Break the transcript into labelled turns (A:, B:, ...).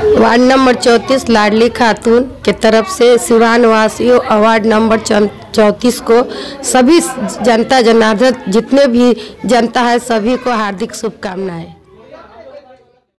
A: Ward number 34 लाडली खातून के तरफ से सिवान वासियों वार्ड नंबर 34 को सभी जनता जनार्दन जितने भी जनता है सभी को हार्दिक शुभकामनाएं।